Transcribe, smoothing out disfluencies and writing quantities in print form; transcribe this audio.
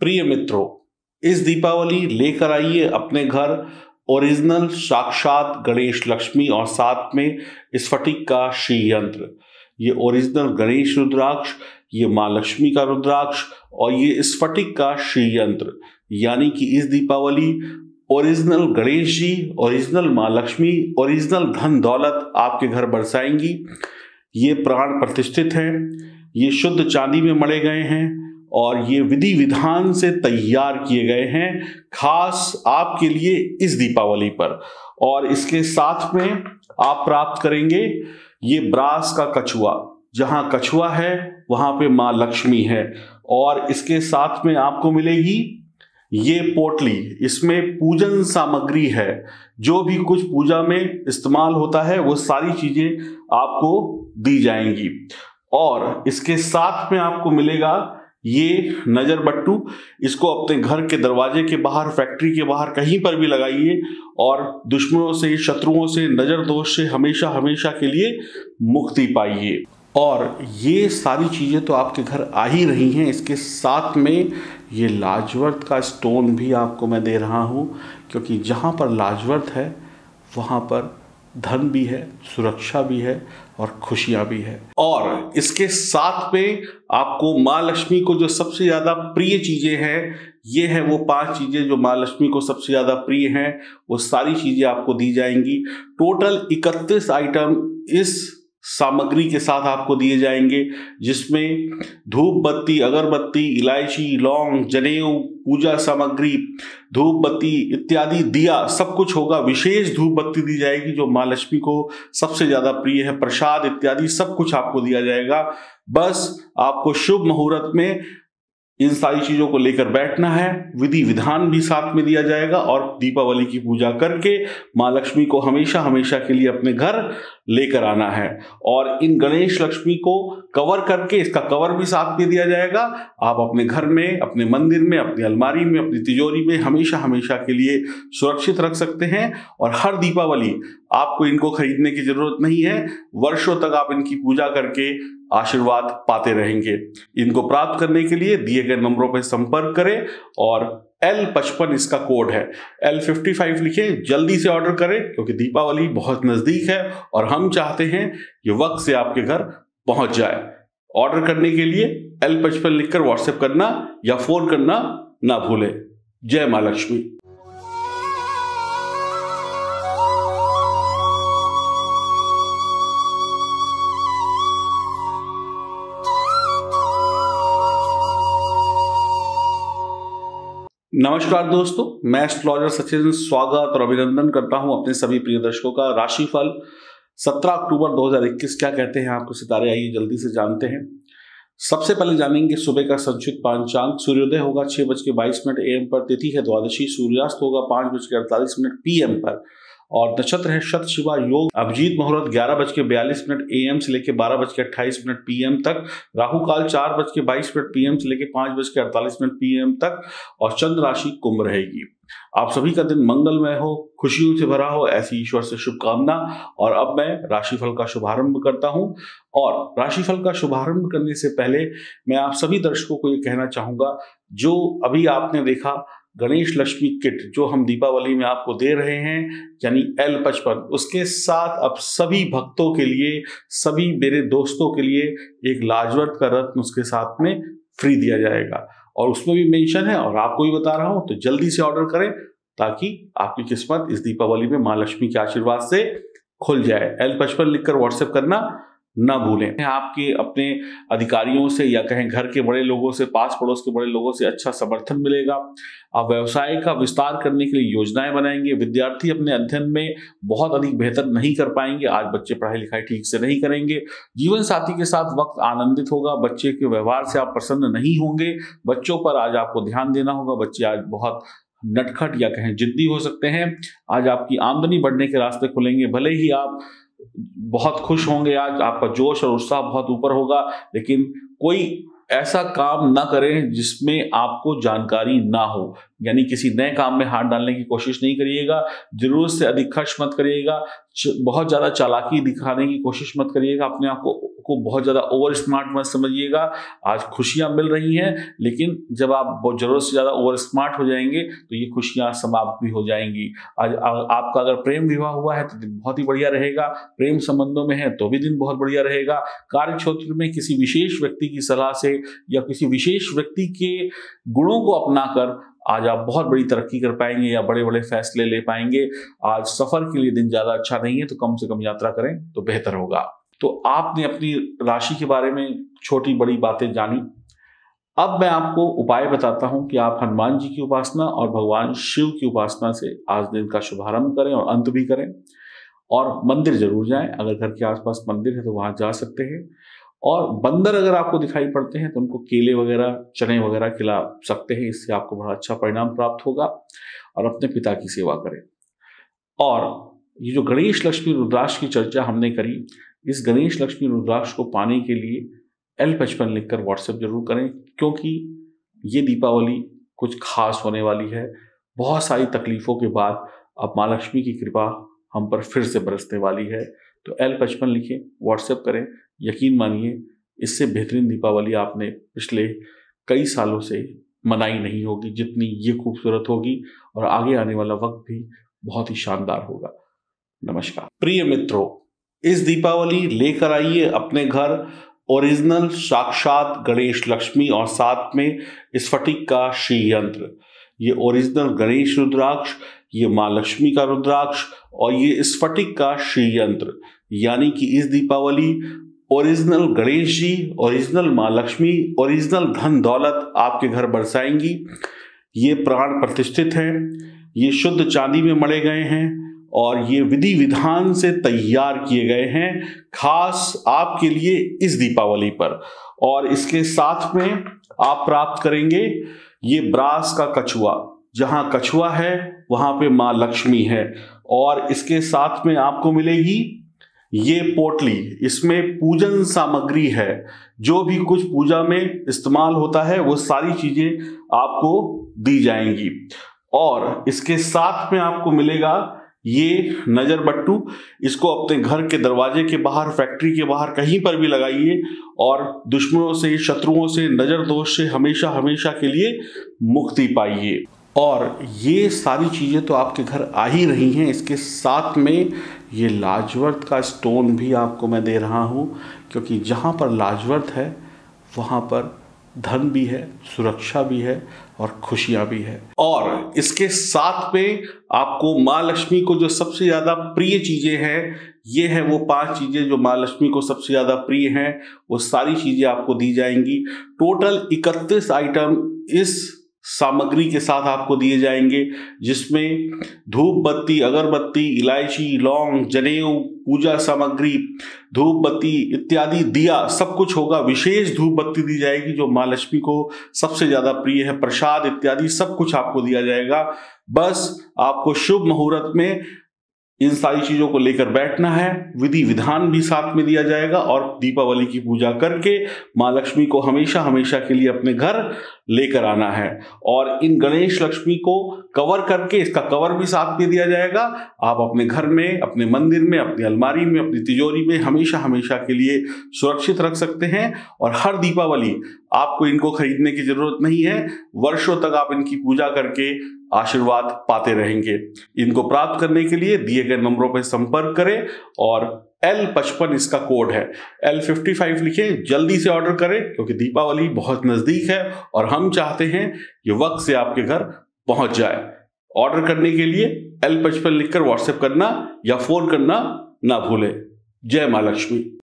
प्रिय मित्रों, इस दीपावली लेकर आइए अपने घर ओरिजिनल साक्षात गणेश लक्ष्मी और साथ में स्फटिक का श्री यंत्र। ये ओरिजिनल गणेश रुद्राक्ष, ये माँ लक्ष्मी का रुद्राक्ष और ये स्फटिक का श्री यंत्र, यानी कि इस दीपावली ओरिजिनल गणेश जी, ओरिजिनल माँ लक्ष्मी, ओरिजिनल धन दौलत आपके घर बरसाएंगी। ये प्राण प्रतिष्ठित हैं, ये शुद्ध चांदी में मढ़े गए हैं और ये विधि विधान से तैयार किए गए हैं खास आपके लिए इस दीपावली पर। और इसके साथ में आप प्राप्त करेंगे ये ब्रास का कछुआ। जहां कछुआ है वहां पे माँ लक्ष्मी है। और इसके साथ में आपको मिलेगी ये पोटली। इसमें पूजन सामग्री है, जो भी कुछ पूजा में इस्तेमाल होता है वो सारी चीजें आपको दी जाएंगी। और इसके साथ में आपको मिलेगा ये नजर बट्टू। इसको अपने घर के दरवाजे के बाहर, फैक्ट्री के बाहर कहीं पर भी लगाइए और दुश्मनों से, शत्रुओं से, नजर दोष से हमेशा हमेशा के लिए मुक्ति पाइए। और ये सारी चीजें तो आपके घर आ ही रही हैं। इसके साथ में ये लाजवर्त का स्टोन भी आपको मैं दे रहा हूँ, क्योंकि जहाँ पर लाजवर्त है वहाँ पर धन भी है, सुरक्षा भी है और खुशियां भी है। और इसके साथ में आपको माँ लक्ष्मी को जो सबसे ज्यादा प्रिय चीजें हैं, ये है वो 5 चीजें जो माँ लक्ष्मी को सबसे ज्यादा प्रिय हैं, वो सारी चीजें आपको दी जाएंगी। टोटल 31 आइटम इस सामग्री के साथ आपको दिए जाएंगे, जिसमें धूप बत्ती, अगरबत्ती, इलायची, लौंग, जनेऊ, पूजा सामग्री, धूप बत्ती इत्यादि, दिया, सब कुछ होगा। विशेष धूप बत्ती दी जाएगी जो माँ लक्ष्मी को सबसे ज्यादा प्रिय है। प्रसाद इत्यादि सब कुछ आपको दिया जाएगा। बस आपको शुभ मुहूर्त में इन सारी चीजों को लेकर बैठना है। विधि विधान भी साथ में दिया जाएगा और दीपावली की पूजा करके माँ लक्ष्मी को हमेशा हमेशा के लिए अपने घर लेकर आना है। और इन गणेश लक्ष्मी को कवर करके, इसका कवर भी साथ में दिया जाएगा। आप अपने घर में, अपने मंदिर में, अपनी अलमारी में, अपनी तिजोरी में हमेशा हमेशा के लिए सुरक्षित रख सकते हैं। और हर दीपावली आपको इनको खरीदने की जरूरत नहीं है, वर्षों तक आप इनकी पूजा करके आशीर्वाद पाते रहेंगे। इनको प्राप्त करने के लिए दिए गए नंबरों पर संपर्क करें और L55 इसका कोड है, L55 लिखें। जल्दी से ऑर्डर करें क्योंकि दीपावली बहुत नजदीक है और हम चाहते हैं कि वक्त से आपके घर पहुंच जाए। ऑर्डर करने के लिए L55 लिखकर व्हाट्सएप करना या फोन करना ना भूलें। जय मां लक्ष्मी। नमस्कार दोस्तों, मैं एस्ट्रोलॉजर सचिन स्वागत और अभिनंदन करता हूं अपने सभी प्रिय दर्शकों का। राशिफल 17 अक्टूबर 2021 क्या कहते हैं आपको सितारे, आइए जल्दी से जानते हैं। सबसे पहले जानेंगे सुबह का संचित पांचांग। सूर्योदय होगा 6:22 AM पर, तिथि है द्वादशी, सूर्यास्त होगा 5:48 PM पर और नक्षत्र है शतशिवा योग। अभिजीत मुहूर्त 11:42 AM से लेकर 12:28 PM तक, राहु काल 4:22 PM से लेकर 5:48 PM तक और चंद्र राशि कुंभ रहेगी। आप सभी का दिन मंगलमय हो, खुशियों से भरा हो, ऐसी ईश्वर से शुभकामना। और अब मैं राशिफल का शुभारंभ करता हूं। और राशिफल का शुभारंभ करने से पहले मैं आप सभी दर्शकों को ये कहना चाहूंगा, जो अभी आपने देखा गणेश लक्ष्मी किट जो हम दीपावली में आपको दे रहे हैं, यानी L55, उसके साथ अब सभी भक्तों के लिए, सभी मेरे दोस्तों के लिए एक लाजवर्त का रत्न उसके साथ में फ्री दिया जाएगा। और उसमें भी मेंशन है और आपको भी बता रहा हूं, तो जल्दी से ऑर्डर करें ताकि आपकी किस्मत इस दीपावली में माँ लक्ष्मी के आशीर्वाद से खुल जाए। L55 लिखकर व्हाट्सएप करना ना भूलें। आपके अपने अधिकारियों से या कहें घर के बड़े लोगों से, पास पड़ोस के बड़े लोगों से अच्छा समर्थन मिलेगा। आप व्यवसाय का विस्तार करने के लिए योजनाएं बनाएंगे। विद्यार्थी अपने अध्ययन में बहुत अधिक बेहतर नहीं कर पाएंगे। आज बच्चे पढ़ाई लिखाई ठीक से नहीं करेंगे। जीवन साथी के साथ वक्त आनंदित होगा। बच्चे के व्यवहार से आप प्रसन्न नहीं होंगे। बच्चों पर आज आपको ध्यान देना होगा। बच्चे आज बहुत नटखट या कहें जिद्दी हो सकते हैं। आज आपकी आमदनी बढ़ने के रास्ते खुलेंगे। भले ही आप बहुत खुश होंगे, आज आपका जोश और उत्साह बहुत ऊपर होगा, लेकिन कोई ऐसा काम ना करें जिसमें आपको जानकारी ना हो। यानी किसी नए काम में हाथ डालने की कोशिश नहीं करिएगा। जरूरत से अधिक खर्च मत करिएगा। बहुत ज़्यादा चालाकी दिखाने की कोशिश मत करिएगा। अपने आप को बहुत ज़्यादा ओवर स्मार्ट मत समझिएगा। आज खुशियाँ मिल रही हैं, लेकिन जब आप ज़रूरत से ज़्यादा ओवर स्मार्ट हो जाएंगे तो ये खुशियाँ समाप्त भी हो जाएंगी। आज आपका अगर प्रेम विवाह हुआ है तो दिन बहुत ही बढ़िया रहेगा। प्रेम संबंधों में है तो भी दिन बहुत बढ़िया रहेगा। कार्य क्षेत्र में किसी विशेष व्यक्ति की सलाह से या किसी विशेष व्यक्ति के गुणों को अपनाकर आज आप बहुत बड़ी तरक्की कर पाएंगे या बड़े बड़े फैसले ले पाएंगे। आज सफर के लिए दिन ज्यादा अच्छा नहीं है, तो कम से कम यात्रा करें तो बेहतर होगा। तो आपने अपनी राशि के बारे में छोटी बड़ी बातें जानी। अब मैं आपको उपाय बताता हूं कि आप हनुमान जी की उपासना और भगवान शिव की उपासना से आज दिन का शुभारंभ करें और अंत भी करें। और मंदिर जरूर जाएं, अगर घर के आसपास मंदिर है तो वहां जा सकते हैं। और बंदर अगर आपको दिखाई पड़ते हैं तो उनको केले वगैरह चने वगैरह खिला सकते हैं, इससे आपको बड़ा अच्छा परिणाम प्राप्त होगा। और अपने पिता की सेवा करें। और ये जो गणेश लक्ष्मी रुद्राक्ष की चर्चा हमने करी, इस गणेश लक्ष्मी रुद्राक्ष को पाने के लिए L55 लिखकर व्हाट्सएप जरूर करें, क्योंकि ये दीपावली कुछ खास होने वाली है। बहुत सारी तकलीफों के बाद अब माँ लक्ष्मी की कृपा हम पर फिर से बरसने वाली है। तो L55 लिखें, व्हाट्सएप करें। यकीन मानिए, इससे बेहतरीन दीपावली आपने पिछले कई सालों से मनाई नहीं होगी जितनी ये खूबसूरत होगी, और आगे आने वाला वक्त भी बहुत ही शानदार होगा। नमस्कार प्रिय मित्रों, इस दीपावली लेकर आइए अपने घर ओरिजिनल साक्षात गणेश लक्ष्मी और साथ में स्फटिक का श्री यंत्र। ये ओरिजिनल गणेश रुद्राक्ष, ये माँ लक्ष्मी का रुद्राक्ष और ये स्फटिक का श्री यंत्र, यानी कि इस दीपावली ओरिजिनल गणेश जी, ओरिजिनल माँ लक्ष्मी, ओरिजिनल धन दौलत आपके घर बरसाएंगी। ये प्राण प्रतिष्ठित हैं, ये शुद्ध चांदी में मढ़े गए हैं और ये विधि विधान से तैयार किए गए हैं खास आपके लिए इस दीपावली पर। और इसके साथ में आप प्राप्त करेंगे ये ब्रास का कछुआ। जहां कछुआ है वहां पे माँ लक्ष्मी है। और इसके साथ में आपको मिलेगी ये पोटली, इसमें पूजन सामग्री है। जो भी कुछ पूजा में इस्तेमाल होता है वो सारी चीजें आपको दी जाएंगी। और इसके साथ में आपको मिलेगा ये नजर बट्टू। इसको अपने घर के दरवाजे के बाहर, फैक्ट्री के बाहर कहीं पर भी लगाइए और दुश्मनों से, शत्रुओं से, नजर दोष से हमेशा हमेशा के लिए मुक्ति पाइए। और ये सारी चीज़ें तो आपके घर आ ही रही हैं। इसके साथ में ये लाजवर्त का स्टोन भी आपको मैं दे रहा हूँ, क्योंकि जहाँ पर लाजवर्त है वहाँ पर धन भी है, सुरक्षा भी है और खुशियाँ भी है। और इसके साथ में आपको माँ लक्ष्मी को जो सबसे ज़्यादा प्रिय चीज़ें हैं, ये है वो 5 चीज़ें जो माँ लक्ष्मी को सबसे ज़्यादा प्रिय हैं, वो सारी चीज़ें आपको दी जाएंगी। टोटल 31 आइटम इस सामग्री के साथ आपको दिए जाएंगे, जिसमें धूप बत्ती, अगरबत्ती, इलायची, लौंग, जनेऊ, पूजा सामग्री, धूप बत्ती इत्यादि, दिया, सब कुछ होगा। विशेष धूप बत्ती दी जाएगी जो माँ लक्ष्मी को सबसे ज्यादा प्रिय है। प्रसाद इत्यादि सब कुछ आपको दिया जाएगा। बस आपको शुभ मुहूर्त में इन सारी चीजों को लेकर बैठना है। विधि विधान भी साथ में दिया जाएगा और दीपावली की पूजा करके माँ लक्ष्मी को हमेशा हमेशा के लिए अपने घर लेकर आना है। और इन गणेश लक्ष्मी को कवर करके, इसका कवर भी साथ में दिया जाएगा। आप अपने घर में, अपने मंदिर में, अपनी अलमारी में, अपनी तिजोरी में हमेशा हमेशा के लिए सुरक्षित रख सकते हैं। और हर दीपावली आपको इनको खरीदने की जरूरत नहीं है, वर्षों तक आप इनकी पूजा करके आशीर्वाद पाते रहेंगे। इनको प्राप्त करने के लिए दिए गए नंबरों पर संपर्क करें और L55 इसका कोड है, L55 लिखें, जल्दी से ऑर्डर करें क्योंकि दीपावली बहुत नजदीक है और हम चाहते हैं ये वक्त से आपके घर पहुंच जाए। ऑर्डर करने के लिए L55 लिखकर व्हाट्सएप करना या फोन करना ना भूलें। जय मां लक्ष्मी।